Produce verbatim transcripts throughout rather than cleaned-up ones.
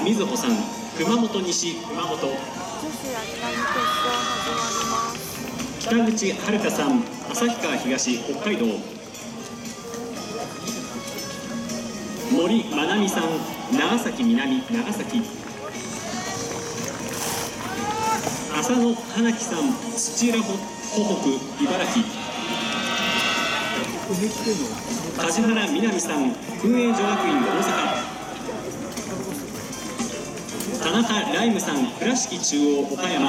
瑞穂さん、熊本西熊本。北口遥さん、旭川東北海道。森まなみさん、長崎南長崎。浅野花樹さん、土浦湖北茨城。梶原みなみさん、薫英女学院大阪。田中ライムさん、倉敷中央岡山。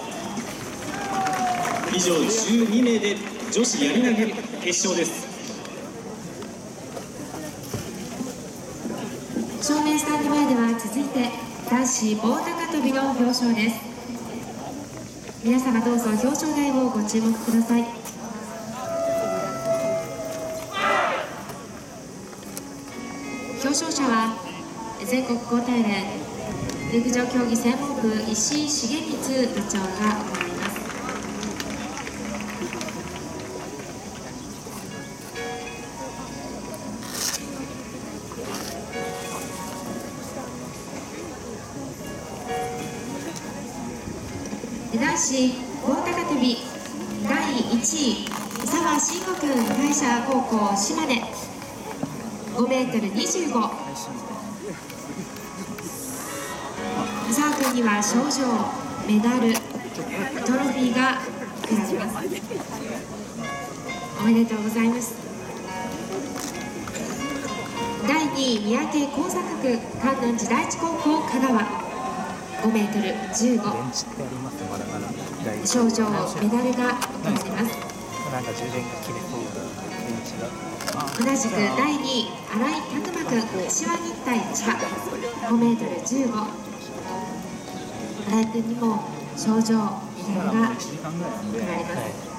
以上じゅうにめいで女子やり投げ決勝です。 正面スタンド前では続いて男子棒高跳びの表彰です。皆様どうぞ表彰台をご注目ください。表彰者は全国高体連陸上競技専門部石井重光部長が行います。男子棒高跳びだいいちい澤慎吾君、大社高校島根ごメートルにじゅうご。澤君には賞状、メダル、トロフィーが贈られます。おめでとうございます。だいにい三宅工作区観音寺第一高校香川ごメートルじゅうご。賞状、メダルが贈られます。同じくだいにい新井拓磨君柏日体千葉ごメートルじゅうご。新井君にも賞状、メダルが贈られます。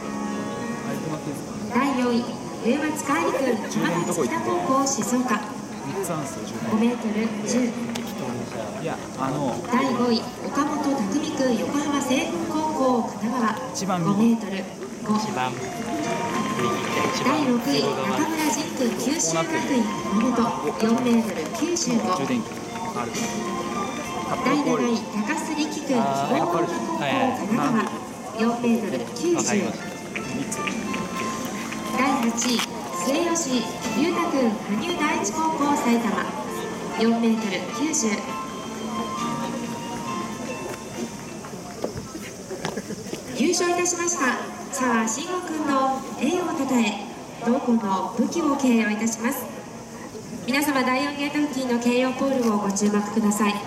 だいよんい上松かえり君浜松北高校静岡ごメートルじゅう。だいごい岡本拓実君横浜西軍高校神奈川ごメートルご。だいろくい中村仁君九州学院熊本よんメートルきゅうじゅうご。だいなない高須力君大和高校神奈川よんメートルきゅうじゅう。だいはちい末吉裕太君羽生第一高校埼玉よんメートルきゅうじゅう。優勝いたしました澤慎吾君の栄誉をたたえ同校の武器を掲揚いたします。皆様だいよんゲート付近の掲揚ポールをご注目ください。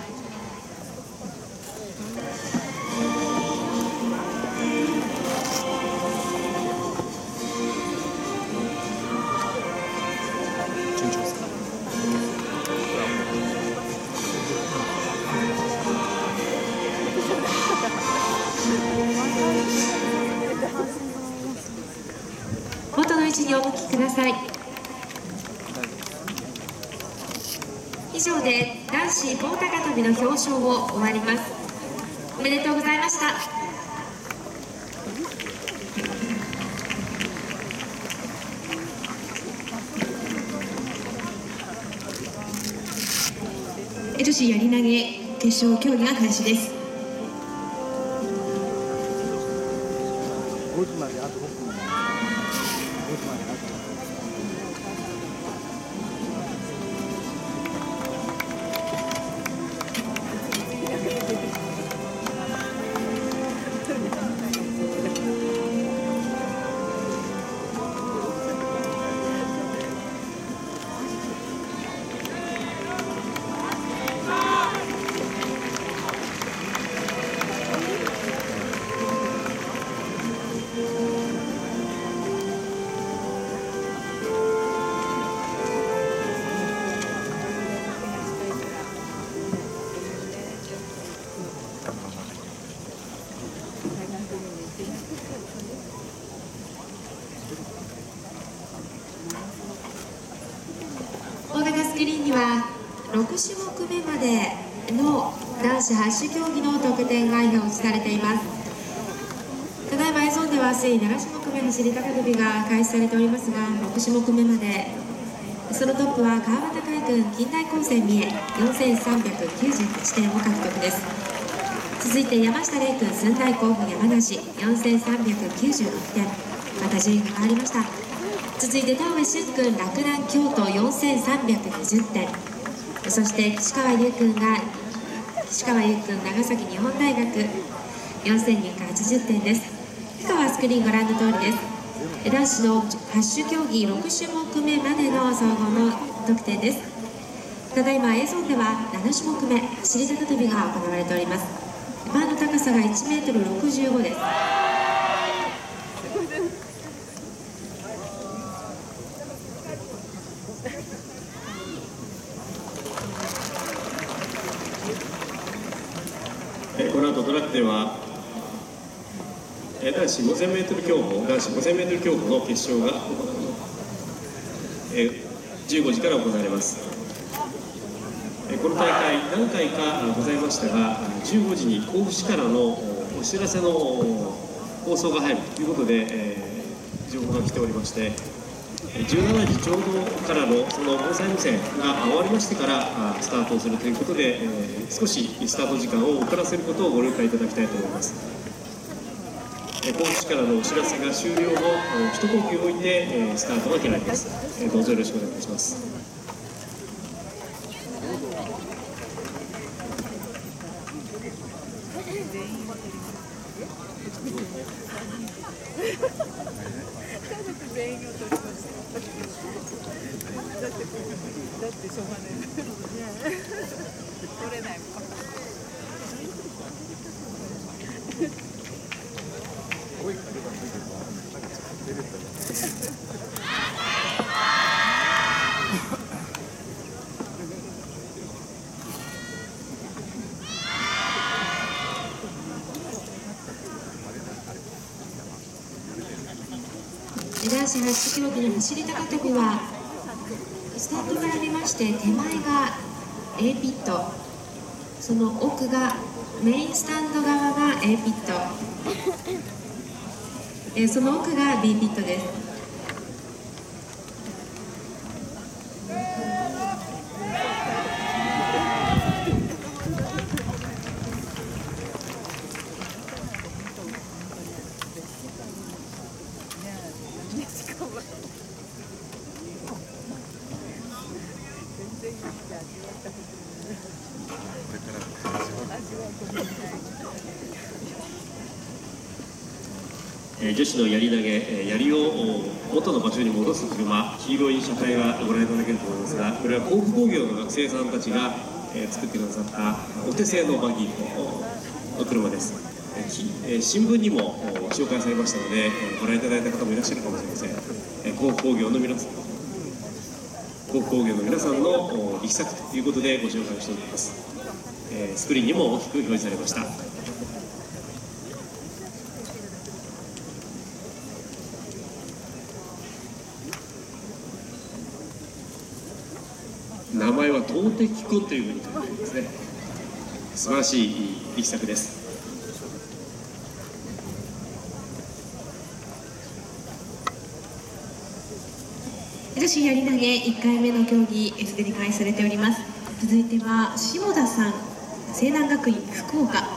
元の位置にお向きください。以上で男子棒高跳びの表彰を終わります。おめでとうございました。女子やり投げ決勝競技が開始です。ごじまであとごふん。ごじまであと大型スクリーンにはろくしゅもくめまでの男子はっ種競技の得点が表示されています。ただいま映像ではすでにななしゅもくめ走り高跳びが開始されておりますが、ろくしゅもくめまでそのトップは川端海君近代高専三重よんせんさんびゃくきゅうじゅうはちてんを獲得です。続いて山下玲君駿台甲府山梨よんせんさんびゃくきゅうじゅうろくてん、また順位が変わりました。続いて田上俊君洛南京都よんせんさんびゃくにじゅってん、そして岸川優君が岸川優君長崎日本大学よんせんにひゃくはちじゅってんです。以下はスクリーンご覧の通りです。男子のはち種競技ろく種目めまでの総合の得点です。ただいま映像ではなな種目め走り高跳びが行われております。バーの高さがいちメートルろくじゅうごです。 この後トラックでは男子 ごせんメートル 競歩男子 ごせんメートル 競歩の決勝がじゅうごじから行われます。この大会何回かございましたが、じゅうごじに甲府市からのお知らせの放送が入るということで、えー、情報が来ておりまして、じゅうしちじちょうどからのその防災無線が終わりましてからスタートをするということで、えー、少しスタート時間を遅らせることをご了解いただきたいと思います。甲府市からのお知らせが終了後、一呼吸置いて、えー、スタートが切られます。えー、どうぞよろしくお願いします。 全員を取りました。だって、だってしょうがない。取れないもん。 男子はち種競技の走り高跳びはスタートから見まして手前が A ピット、その奥がメインスタンド側が A ピット、えその奥が B ピットです。 女子のやり投げ、槍を元の場所に戻す車、黄色い車体がご覧いただけると思いますが、これは甲府工業の学生さんたちが作ってくださったお手製のバギーの車です。新聞にも紹介されましたので、ご覧いただいた方もいらっしゃるかもしれません。甲府工業の皆さん甲府工業の皆さんの力作ということでご紹介をしております。スクリーンにも大きく表示されました。名前は投擲君というふうに書いてありますね。素晴らしい力作です。 女子やり投げいっかいめの競技すでに開始されております。続いては下田さん、西南学院福岡。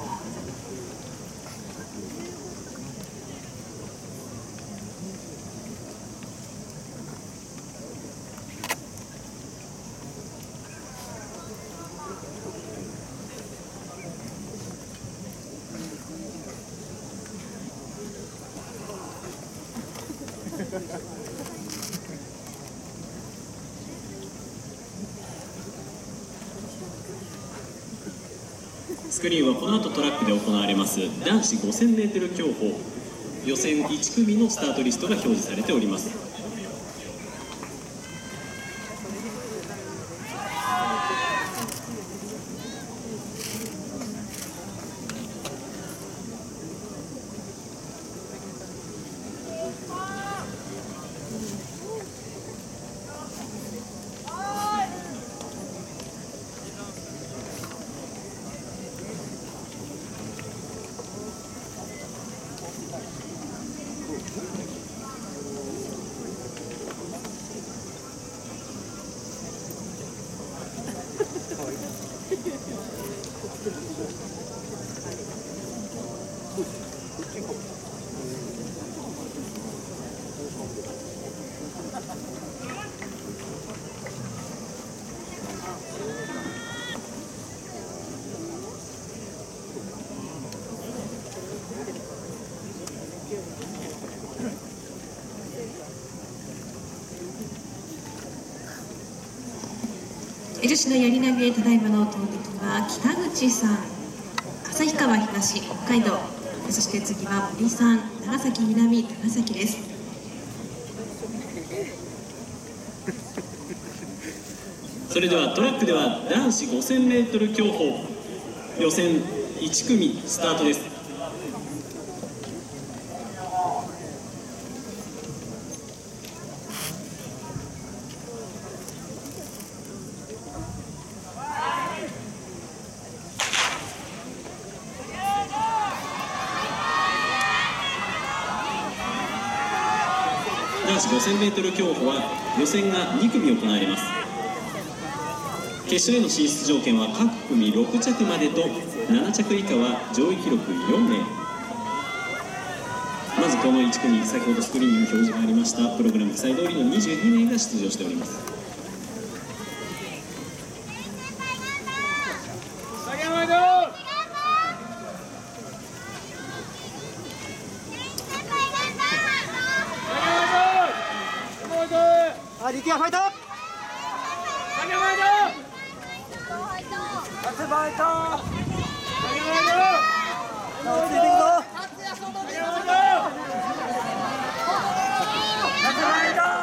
スクリーンはこの後トラックで行われます男子 ごせんメートル 競歩予選いち組のスタートリストが表示されております。 女子のやり投げ、ただいまの投てきは北口さん、旭川東、北海道、そして次は森さん、長崎南、長崎です。 それではトラックでは男子 ごせんメートル 競歩予選いち組スタートです。男子 ごせんメートル 競歩は予選がに組行われます。決勝への進出条件は各組ろく着までとなな着以下は上位記録よん名。まずこのいち組、先ほどスクリーンにも表示がありましたプログラム記載通りのにじゅうに名が出場しております。 あ、力也ファイト。夏ファイト。夏ついていくぞ。夏ファイト。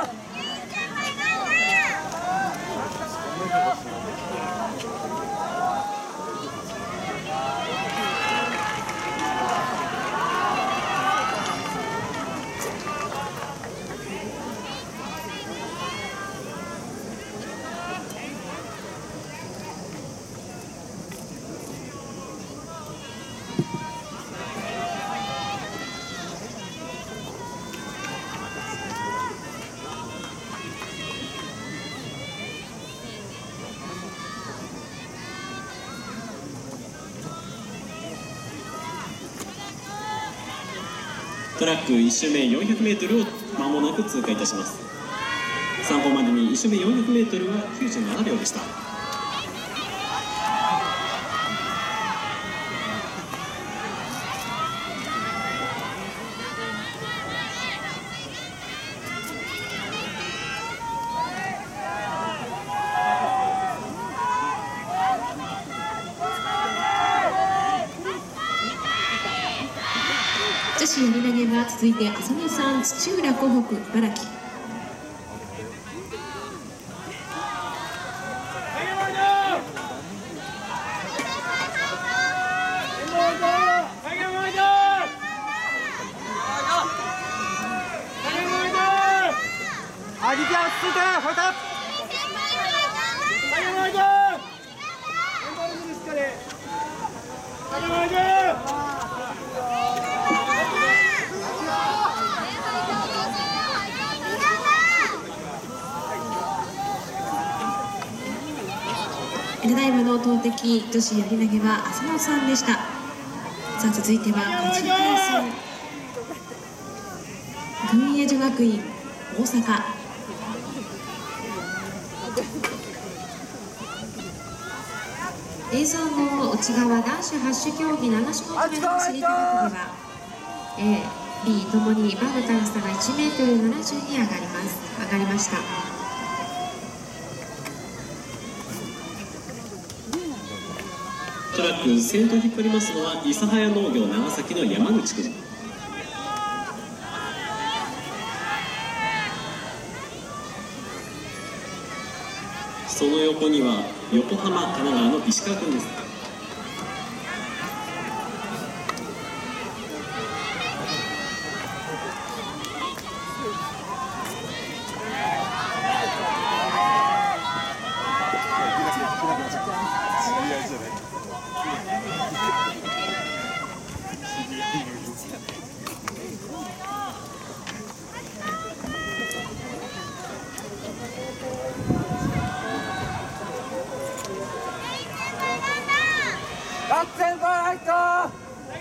トラックいち周目 よんひゃくメートル を間もなく通過いたします。参考までにいち周目 よんひゃくメートル はきゅうじゅうななびょうでした。 女子やり投げは続いて浅野さん、土浦湖北、茨城。 あ、力也落ち着いて、ファイト。 ただいまの投擲女子やり投げは浅野さんでした。さあ続いては梶原さん、群英女学院大阪。映像の内側男子八種競技なな種目目の走り高跳びは A、B ともにバーの高さがいちメートルななじゅうに上がります上がりました。 トラック先頭引っ張りますのは諫早農業長崎の山口君。その横には横浜神奈川の石川君です。 先輩入った。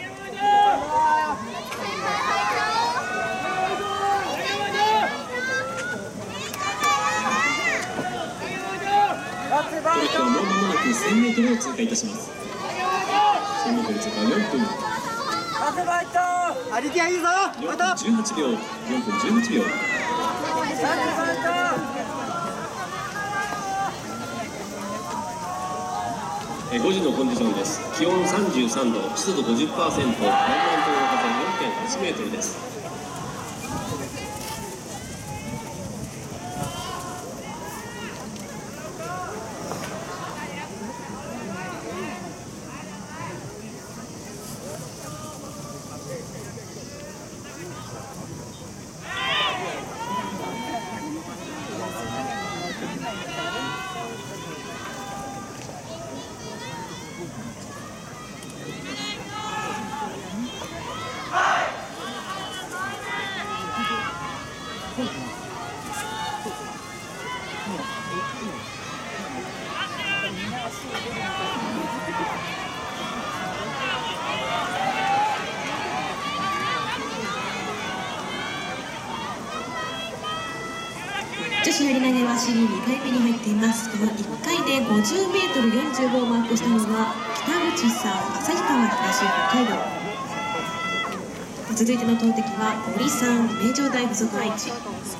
トラックはもう間もなく せんメートル を通過いたします。せんメートル通過よんぷん。 アリティアいいぞ。 よんぷんじゅうはちびょう。よんぷんじゅうはちびょう。えごじのコンディションです。気温さんじゅうさんど、湿度 ごじゅっパーセント、南南東の風 よんてんはちメートルです。 女子やり投げは試技にかいめに入っています。このいっかいで ごじゅうメートルよんじゅうご をマークしたのは北口さん、旭川東北海道。続いての投てきは森さん、名城大附属愛知。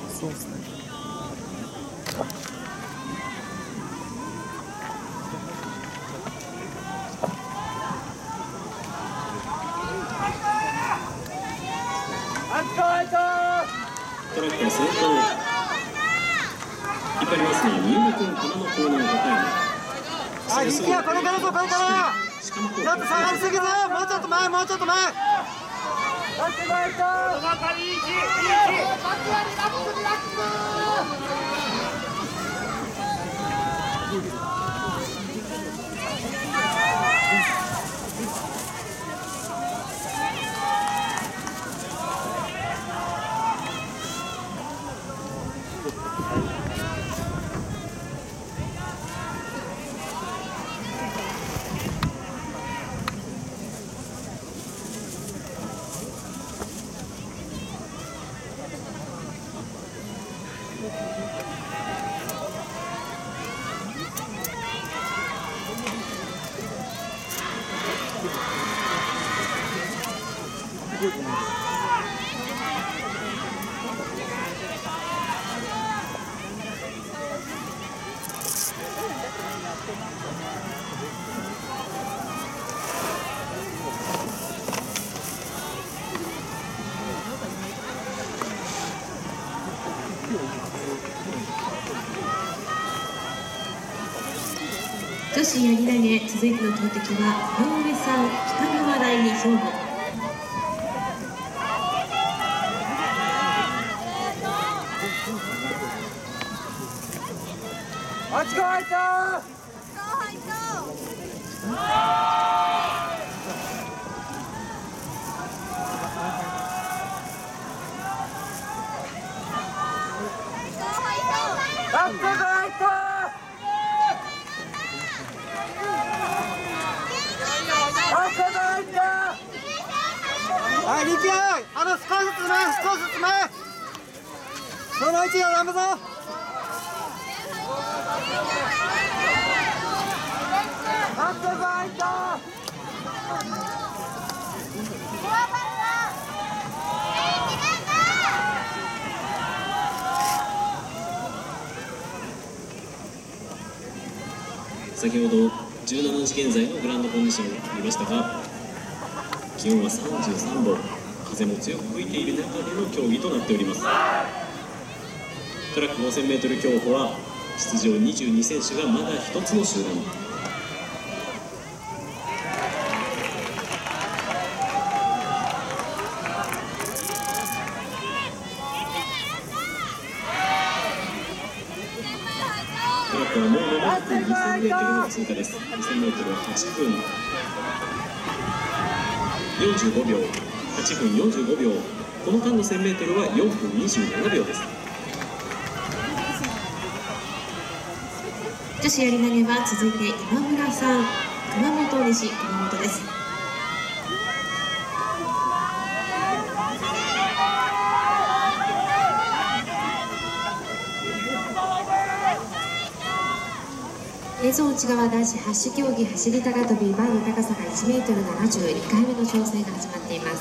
トラックは先頭引っ張りますね。三浦君、花のコーナーごかいめ。 あ、力也これからぞ、これから。 しかもちょっと下がりすぎぞ。もうちょっと前、もうちょっと前。 女子やり投げ、続いての投てきは井上さん、北川第二兵庫。 あっちが入った。あっちが入った。はい、力也、あの少しずつ前、少しずつ前。その位置がダメぞ。あっとが入った。 先ほどじゅうしちじ現在のグラウンドコンディションがありましたが、気温はさんじゅうさんど、風も強く吹いている中での競技となっております。トラック ごせんメートル 競歩は出場にじゅうにせんしゅがまだひとつの集団。トラックはもう間もなく にせんメートル の通過です。にせんメートルははちふんよんじゅうごびょう、はちふんよんじゅうごびょう。この間の せんメートル はよんぷんにじゅうななびょうです。 女子やり投げは続いて今村さん、 熊本西熊本です。映像内側男子はち種競技走り高跳びバーの高さがいちメートルななじゅう、にかいめの挑戦が始まっています。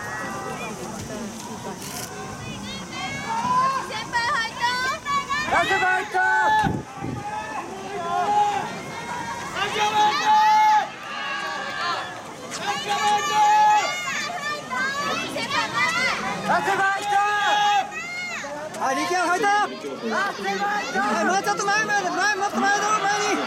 はい、力也入った。はい、もうちょっと前まで、前もっと前だろ、前に。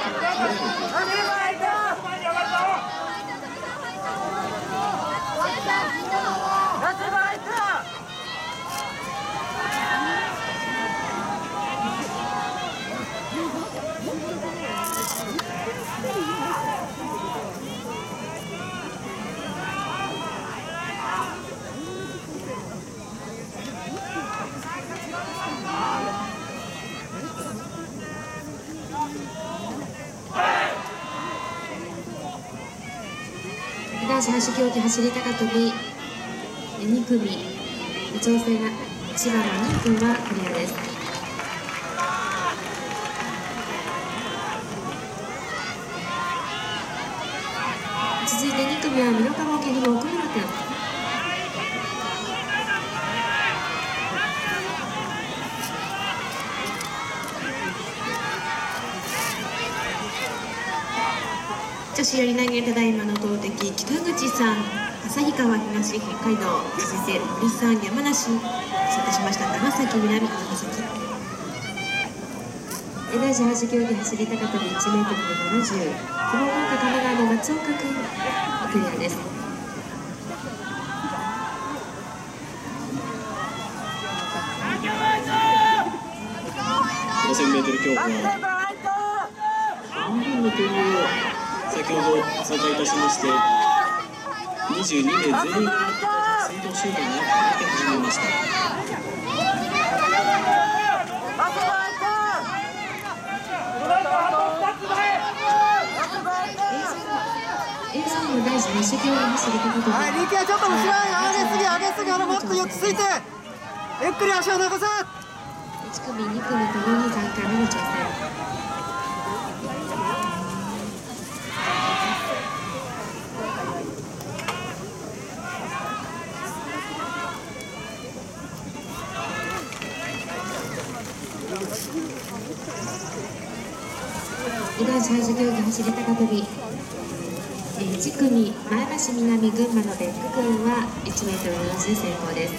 男子はち競技走り高跳びに組挑戦が千葉のにくんはクリアです。続いてに組は美濃加茂家の奥村くん。女子やり投げただいまの投てき北口さん、旭川東北海道、続いて森さん山梨、失礼しました長崎南長崎。男子はち競技走り高跳びいちメートルななじゅう、この福岡神奈川の松岡君クリアです。 ごせんメートル競歩は半分の点を先ほど通過いたしまして、にじゅうにめい全員が先頭集団になって始めました。 エースの男子はち競技走り高跳び。 はい、力也ちょっと後ろに上げすぎ、上げすぎ、あのもっと落ち着いて、ゆっくり足を伸ばす。 いち組に組ともにさんかいめの挑戦。男子はち競技走り高跳びいち組前橋南群馬の別府君はいちメートルななじゅう成功です。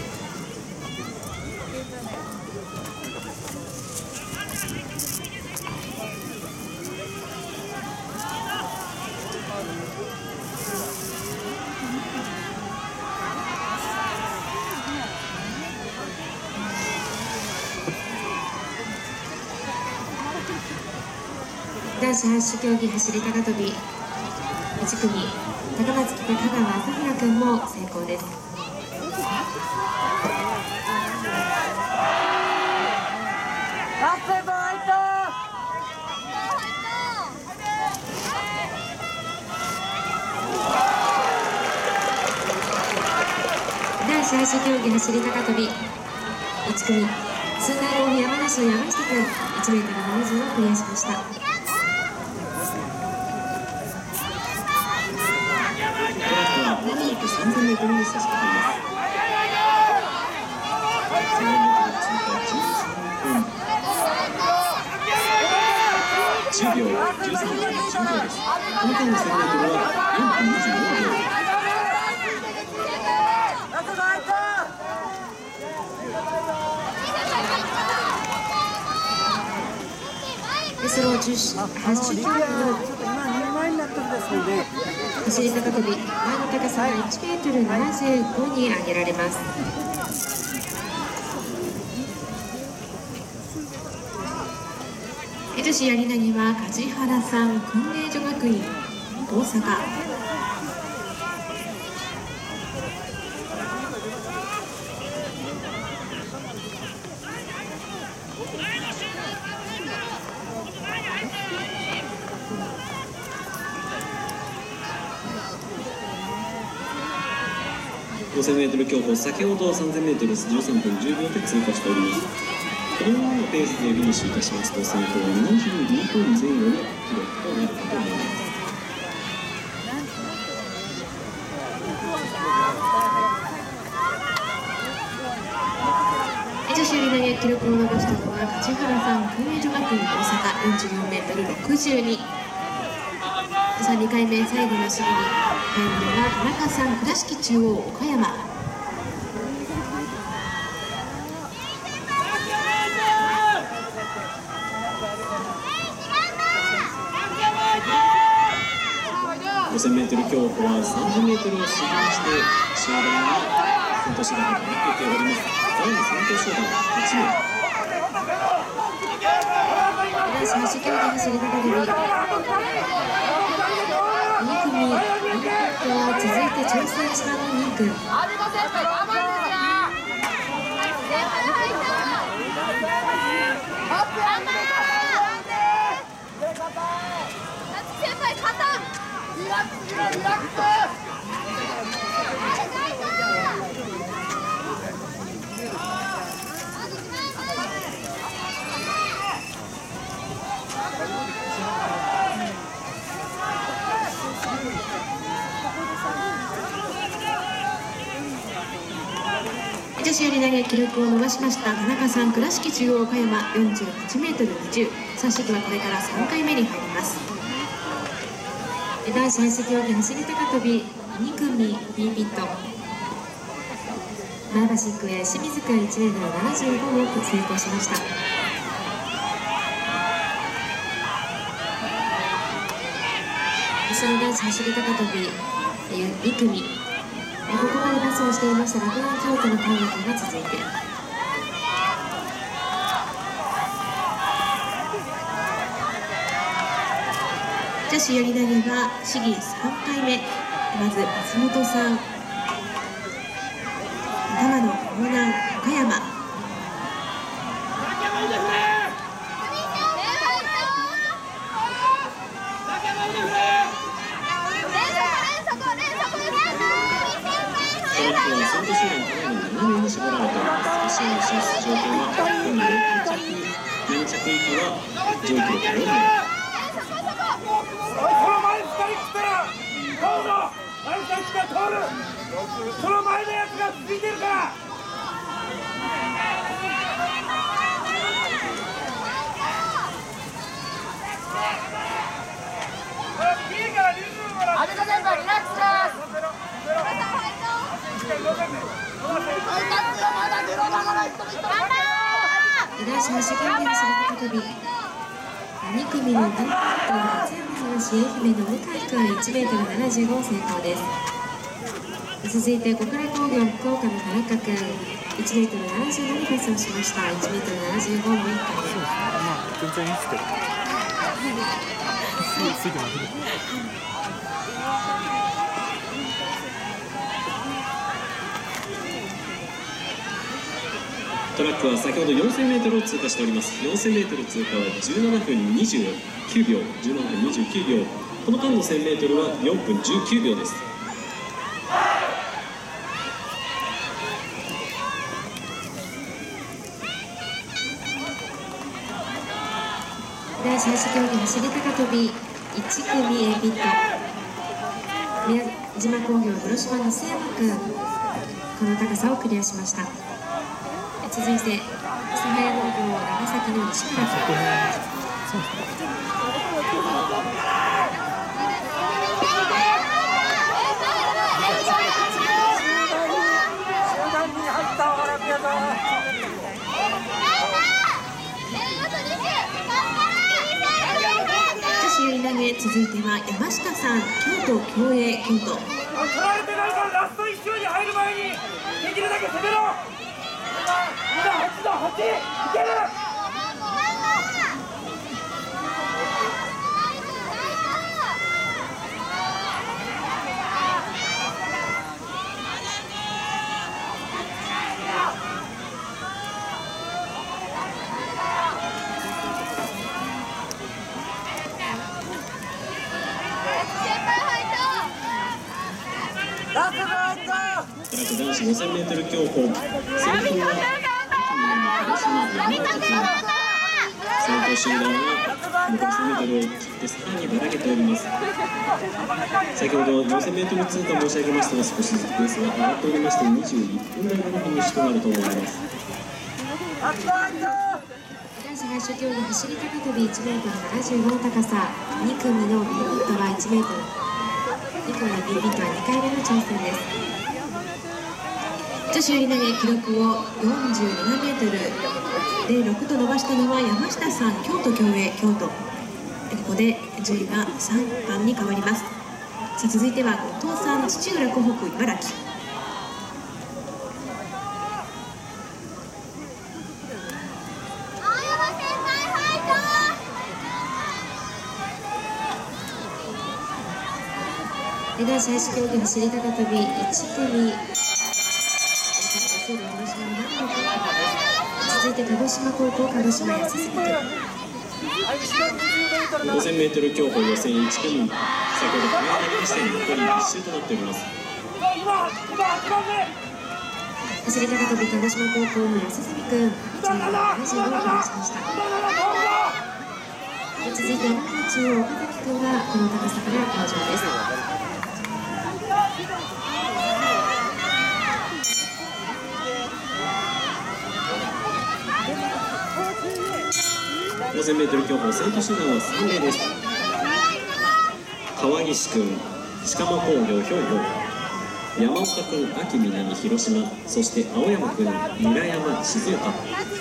男子はち種競技走り高跳びいち組高松北香川朝比奈君も成功です。男子はち競技走り高跳びいち組駿台高山梨の山下君いちメートルななじゅうをクリアしました。 まもなくさんぜんメートルに差し掛かります。さんびゃくメートル通過じゅうさんぷんじゅうびょう、じゅうさんぷんじゅうびょうです。この間のせんメートルはよんぷんにじゅうよんびょう。 そのはち競技の走り高跳び前の高さがいちメートルななじゅうごに上げられます。女子やり投げは梶原さん、訓練所学院大阪。 ごせんメートル競歩、先ほど さんぜんメートルじゅうさんぷんじゅうびょうで通過しております。このままのペースでフィニッシュいたしますと、先頭にじゅうにふんぜん後の記録となるかと思います。 女子やり投げ記録を伸ばしたのは梶原さん、空明女学院大阪 よんじゅうよんメートルろくじゅうに。さあにかいめ最後の試技に入るのは田中さん、倉敷中央岡山。 ごせんメートル競歩はさんじゅうメートルを過ぎまして集団に先頭集団が抜けております。さらに先頭集団ははちめい。 男子走り競技走り高跳びに組、に組は続いて挑戦一番のに組。女子やり投げ記録を伸ばしました田中さん、倉敷中央岡山 よんじゅうはちメートルにじゅう。さあ試技はこれからさんかいめに入ります。男子走り競技走り高跳びに組 B ピット、前橋育英清水くんいちメートルななじゅうごを成功しました。その男子走り高跳びに組、ここまでパスをしていました洛南京都の攻撃が続いて、女子やり投げは試技さんかいめ。まず松本さん、玉野港南岡山。 先頭集団からにななめいに絞られております。決勝の進出条件はひゃっぷんでに着、に着以下は上位記録よんめい。 その前にふたり来たらどうぞ、前にふたり来たら通る。その前のやつが続いてるから。 阿部先輩リラックスです。 男子走り競技走り高跳びに組の第一トは松山市愛媛の向井くんいちメートルななじゅうご成功です。続いて小倉工業福岡の田中くんいちメートルななじゅうななパスをしました。いちメートルななじゅうごもいっかいです。 まあ全然いいですけどすぐすぐ投げる。 トラックは先ほど よんせんメートルを通過しております。よんせんメートル通過はじゅうななふんにじゅうきゅうびょう、じゅうななふんにじゅうきゅうびょう。この間の せんメートルはよんぷんじゅうきゅうびょうです。 男子走り競技走り高跳びいち組 A ピット、宮島工業広島の瀬山くんこの高さをクリアしました。続いて諫早農業長崎の西村くん女子やり投げ、続いては山下さん、京都競泳京都。 取られてないからラストいっ周に入る前にできるだけ攻めろ。にだはちだはちいける。 トラッ男子 ごせんメートル 競歩、先頭は先頭集団はごせんメートルを切ってさらにばらけております。先ほど よんせんメートル 通過申し上げましたが、少しずつペースが上がっておりまして、にじゅういっぷん台のフィニッシュとなると思います。 男子最終競技走り高跳び いちメートルななじゅうご の高さ、に組の B ピットは いちメートル、に組の B ピットはにかいめの挑戦です。女子やり投げ記録をよんじゅうななメートルゼロろくと伸ばしたのは山下さん、京都競泳京都。ここで順位がさんばんに変わります。さあ続いては後藤さん、土浦湖北茨城。男子最終競技走り高跳びいち組、続いて鹿児島高校鹿児島安住君。 ごせんメートル 競歩予選いち組、先ほど組み上がりまして残りいっ周となっております。 走り高跳び鹿児島高校の安住君、いちメートルななじゅうごを記録しました。続いて中央岡崎君がこの高さから登場です。 ごせんメートル 競歩先頭集団はさん名です。川岸君、鹿間工業兵庫、山岡君、秋南広島、そして青山君、村山静岡。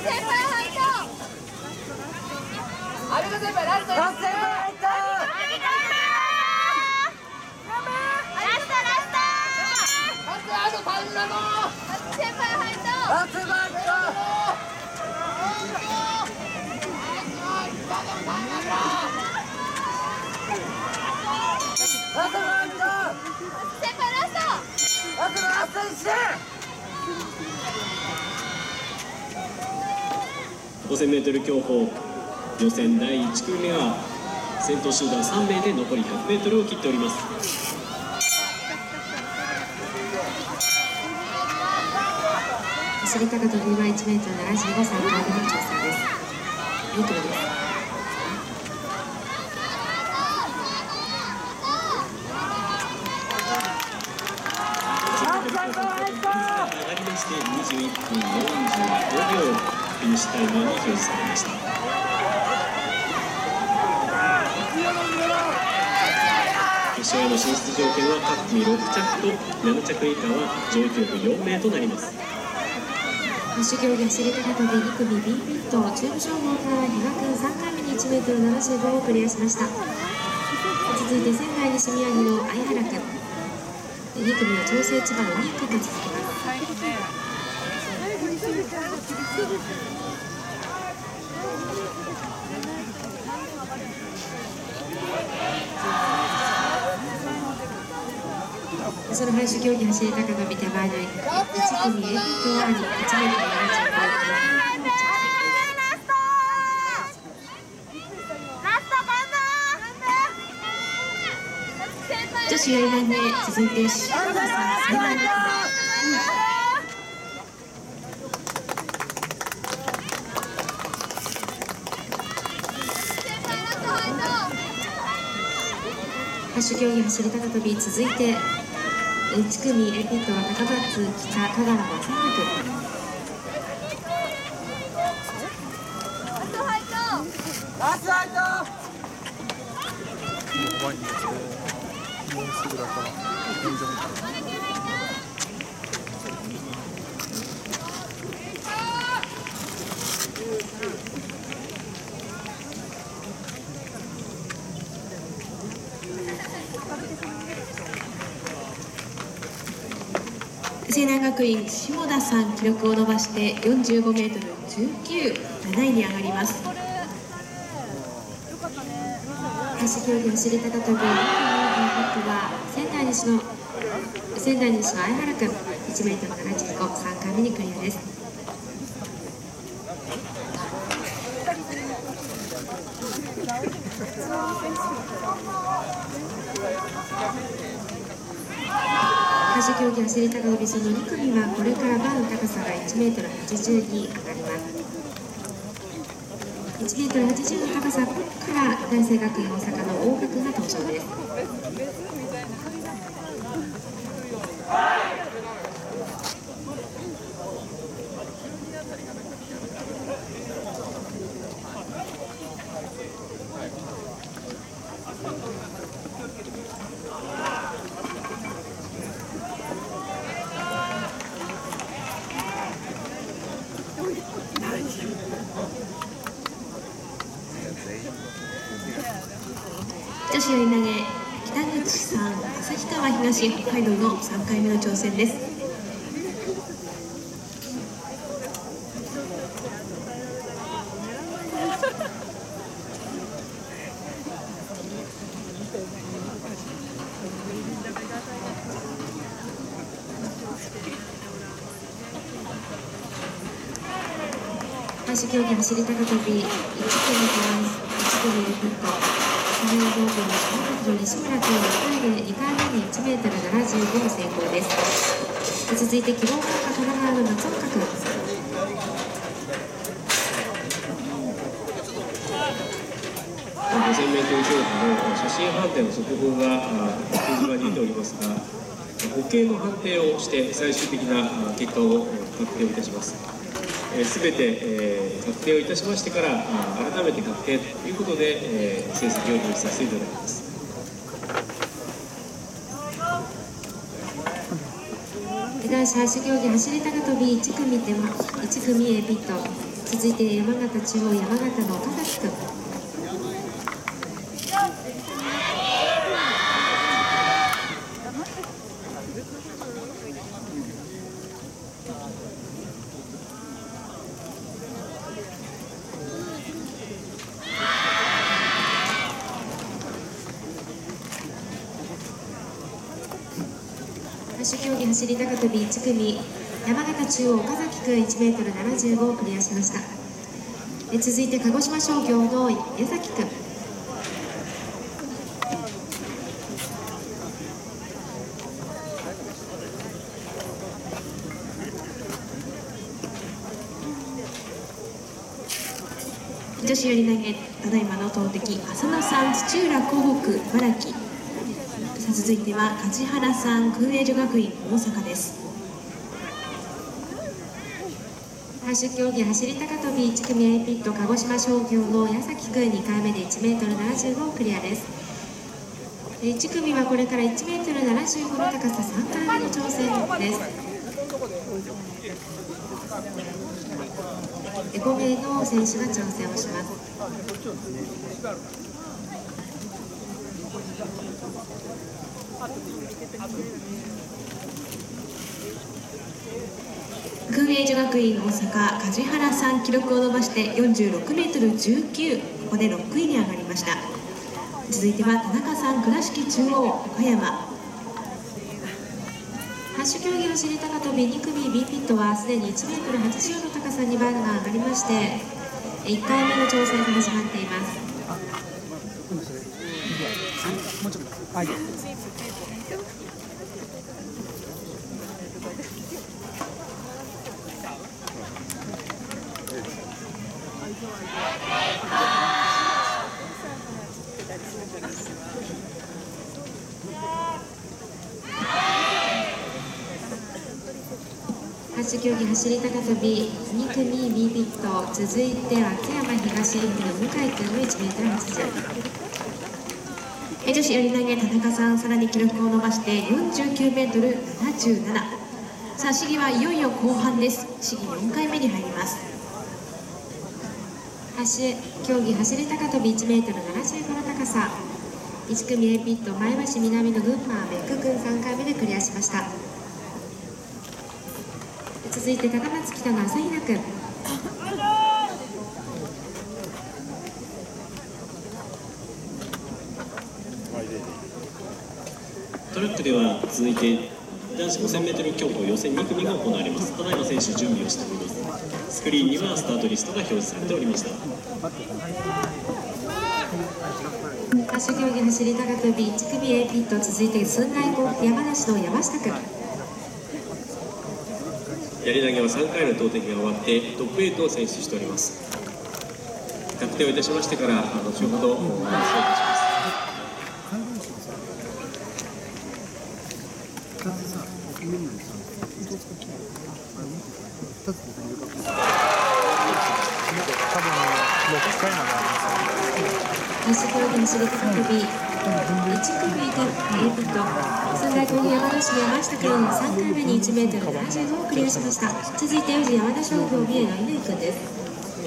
ごせんメートル 競歩予選だいいち組目は先頭集団さん名で残り ひゃくメートル を切っております。 走り高跳びは いちメートルななじゅうご、さんかいめの挑戦です。に組です。 上がりましてにじゅういっぷんよんじゅうごびょう、フィニッシュタイムに表示されました。決勝への進出条件は各組ろく着となな着以下は上位記録よん名となります。 主競技走り高跳びに組 B ピット、中部消防から比嘉君さんかいめに いちメートルななじゅうごをクリアしました。続いて仙台西宮城の相原君、に組は調整千葉のに区が続きます。その最終競技走り高跳び手前のいち組 A ピットはにいちメートルななじゅうご。女子やり投げ、続いて塩田さん、さんばんめ。最終競技走り高跳び、続いていち組 A ピットは高松北香川の千賀君。西南学院下田さん、記録を伸ばしてよんじゅうごメートルじゅうきゅう、なないに上がります。走り競技走り高跳びに組の B ピットは仙台西の仙台西の相原君、いちメートルななじゅうご、さんかいめにクリアです。 走競技走り高跳びそのに組はこれからバーの高さがいちメートルはちじゅうに上がります。いちメートルはちじゅうの高さから大成学院大阪の大角が登場です。女子やり投げ北口さん、旭川東北海道のさんかいめの挑戦です。走競技走り高跳びいち組のいち組でフットサメの道具の小学の西村君のにかいでにかいめにいちメートルななじゅうごを成功です。続いて希望の赤神奈川の松岡君。 ごせんメートル競歩の写真判定の速報が掲示板に出ておりますが、歩型の判定をして最終的な結果を確定をいたします。すべて、えー、確定をいたしましてから改めて確定ということで、えー、成績を表示させていただきます。 男子走競技走り高跳びいち組ではいち組 A ピット、続いて山形中央山形の岡崎君。走競技走り高跳びいち組山形中央岡崎君いちメートルななじゅうごをクリアしました。え続いて鹿児島商業の矢崎君。女子より投げただいまの投てき浅野さん土浦港北茨城。続いては梶原さん空営女学院大阪です。走競技走り高跳びいち組 A ピット鹿児島商業の矢崎君にかいめでいちメートルななじゅうごをクリアです。いち組はこれからいちメートルななじゅうごの高ささんかいめの挑戦です。ご名の選手が挑戦をします。空営女学院大阪梶原さん記録を伸ばしてよんじゅうろくメートルじゅうきゅう、ここでろくいに上がりました。続いては田中さん倉敷中央岡山。走競技走り高跳びに組 B ピットはすでにいちメートルはちじゅうの高さにバーが上がりましていっかいめの挑戦が始まっています。走競技走り高跳びに組 B ピット、続いて松山東の向井君のいちメートルはちじゅう。女子より投げ田中さんさらに記録を伸ばしてよんじゅうきゅうメートルななじゅうなな。さあ試技はいよいよ後半です。試技よんかいめに入ります。走競技走り高跳びいちメートルななじゅうごの高さいち組 A ピット前橋南の群馬ベック君さんかいめでクリアしました。続いて高松北の朝比奈君。 トラックでは続いて男子 ごせんメートル 競歩予選に組が行われます。ただいま選手準備をしております。スクリーンにはスタートリストが表示されておりました。 走競技走り高跳びいち組 A ピット、続いて駿台高山梨の山下君。 やり投げはさんかいの投てきが終わってトップはちを選出しております。確定をいたしましてから後ほどお話をいたします。 アイス競技の走り高跳びいち組でリピット三大工業山田市の山下君さんかいめに いちメートルななじゅうごをクリアしました。続いて宇治山田商業三重の乾君です。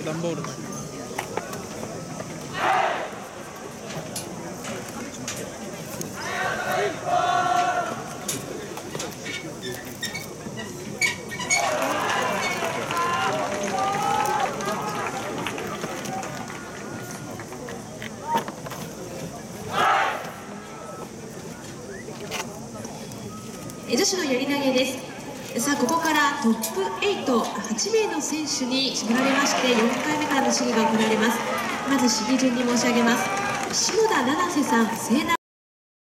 女子のやり投げです。さあここからトップはち、はちめいの選手に絞られましてよんかいめからの試技が行われます。まず試技順に申し上げます。下田七瀬さん、西南